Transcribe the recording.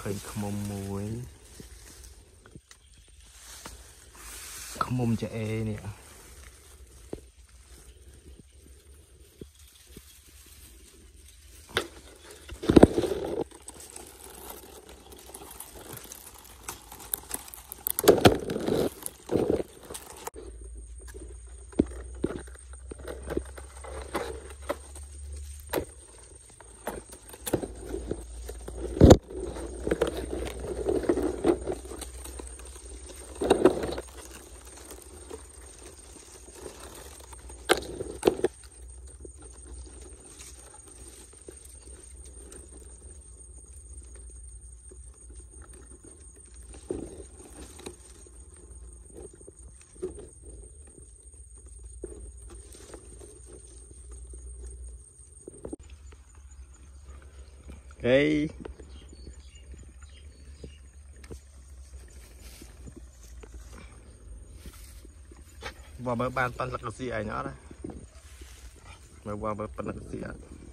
khơi khmom muối khmom chả e nè cái vào bờ bàn pan lạc gì ấy nhá đấy vào bờ pan lạc gì ạ